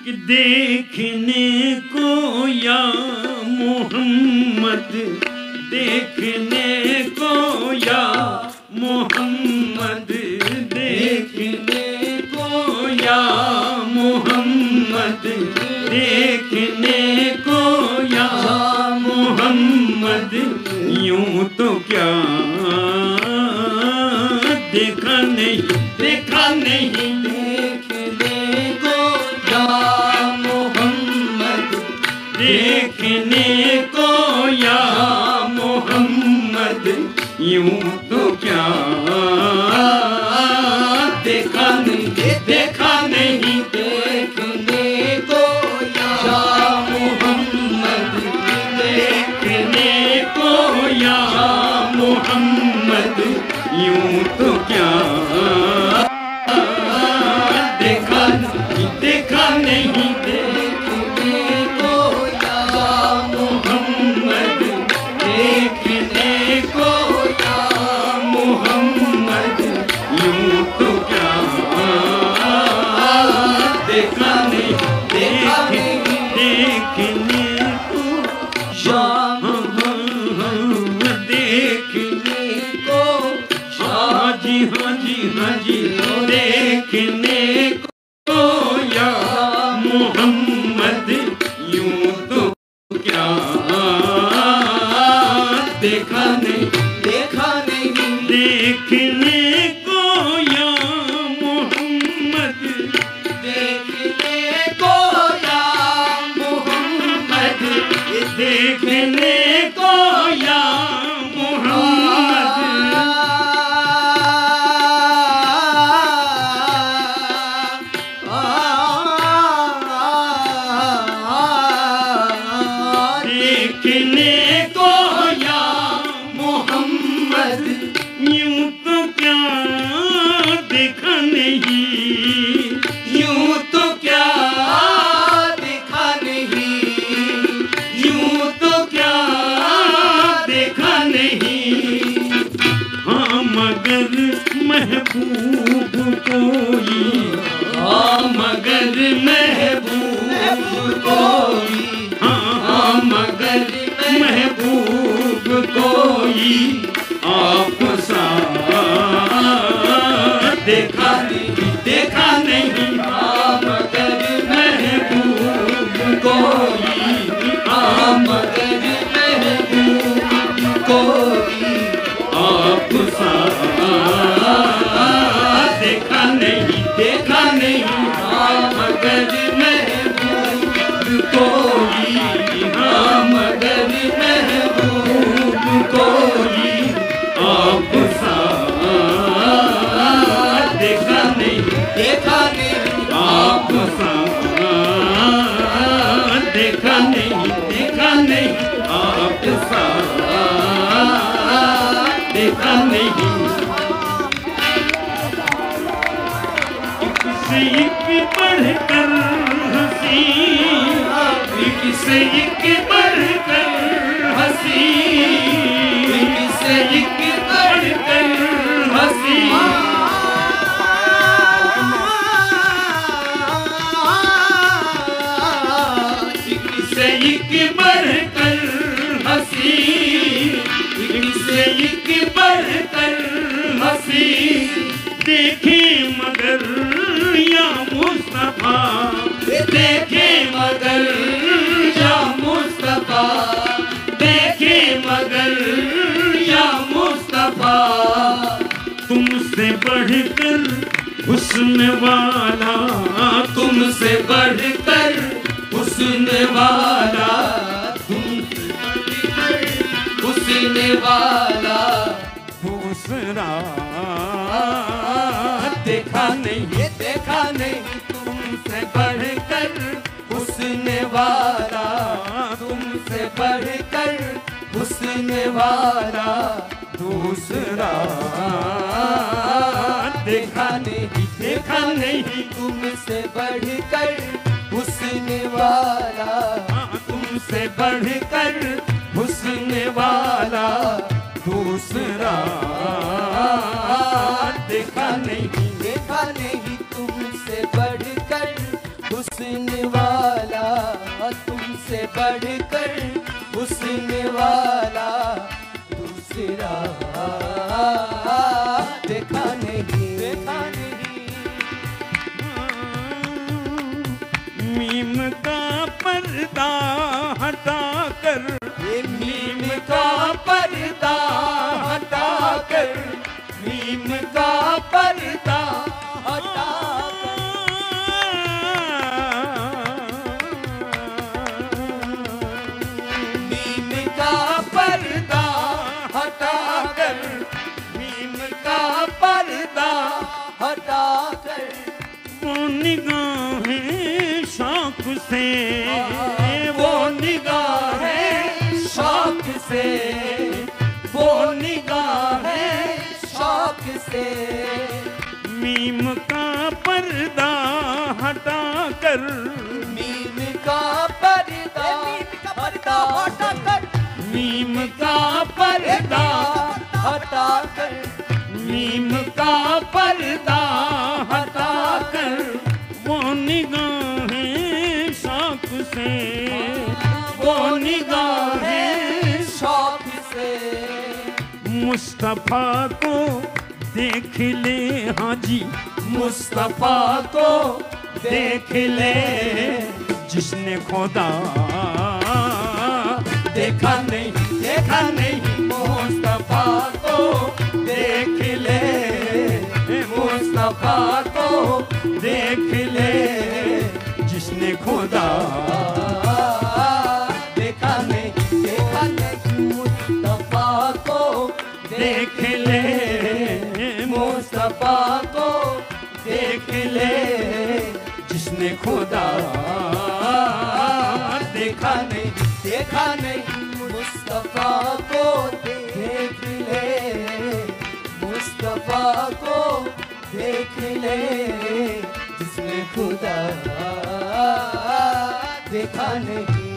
देखने को या मोहम्मद, देखने को या मोहम्मद, देखने को या मोहम्मद, देखने को या मोहम्मद, यूं तो क्या देखा नहीं, देखा नहीं, देखने को या मोहम्मद, देखने को या मोहम्मद, यूं तो क्या देखा नहीं, देखा नहीं, देखने को या मोहम्मद, देखने को या मोहम्मद, यूं तो क्या देखा नहीं, देखा नहीं, देखने को या मोहम्मद, देखने को या मोहम्मद, यूं तो क्या देखा नहीं, देखा नहीं, देखने को या देखने को, हाँ जी, हाँ जी, हाँ जी, देखने को या मोहम्मद, यूं तो क्या देखा नहीं, देखा नहीं, देखने को या मोहम्मद, देखने को या मोहम्मद, देखने को या मोहम्मद, देखने को या मोहम्मद, यूं तो क्या देखा नहीं, यूं तो क्या देखा नहीं, यूं तो क्या देखा नहीं, हाँ मगर महबूब कोई, हाँ मगर महबूब कोई, हाँ मगर महबूब कोई आप सा देखा नहीं, देखा नहीं, हाँ मगर महबूब कोई, हाँ मगर महबूब कोई आप सा देखा नहीं, देखा नहीं, हाँ मगर महबूब कोई, हाँ मगर महबूब कोई आप सा देखा नहीं, देखा नहीं, आप सा देखा नहीं, देखा नहीं, आप सा देखा नहीं, से एक बढ़कर हंसी, एक से एक बढ़कर हंसी, एक से एक बढ़कर हंसी, एक से एक बढ़कर हंसी, एक से एक बढ़कर हंसी, देखे मगर या मुस्तफा, देखे मगर या मुस्तफा, देखे मगर या मुस्तफा, तुमसे बढ़कर हुस्न वाला, तुमसे बढ़कर हुस्न वाला, तुमसे बढ़कर हुस्न वाला, दूसरा देखा नहीं, देखा नहीं, तुमसे बढ़कर हुस्न वाला, तुमसे बढ़कर हुस्न वाला, दूसरा देखा नहीं, देखा नहीं, तुमसे बढ़कर हुस्न वाला, तुमसे बढ़कर हुस्न वाला, दूसरा देखा नहीं, देखा नहीं, तुमसे बढ़कर हुस्न वाला तुमसे बढ़कर हुस्न वाला दूसरा देखा नहीं, देखा नहीं। मीम का पर्दा हटाकर, ये मीम का पर्दा हटाकर, मीम का पर्दा हटाकर, मीम का पर्दा हटाकर, मीम का पर्दा हटाकर, वो निगाहें शौक से, वो निगाहें शौक से, वो निगाहें शौक से, मीम का पर्दा हटाकर, मीम का पर्दा हटाकर, मीम का पर्दा हटाकर, मीम का पर्दा हटाकर, वो निगाहें शौक से, वो निगाहें शौक से, मुस्तफा को देख ले, हाँ जी मुस्तफा को देख ले, जिसने खुदा देखा नहीं, देखा नहीं, मुस्तफा को देख ले, मुस्तफा को देख ले, जिसने खुदा देखा नहीं, देखा नहीं, मुस्तफा को देख ले, मुस्तफा को देख ले, जिसने खुदा देखा नहीं, देखा नहीं, मुस्तफा को देख ले, मुस्तफा को देख ले, जिसने खुदा देखा नहीं।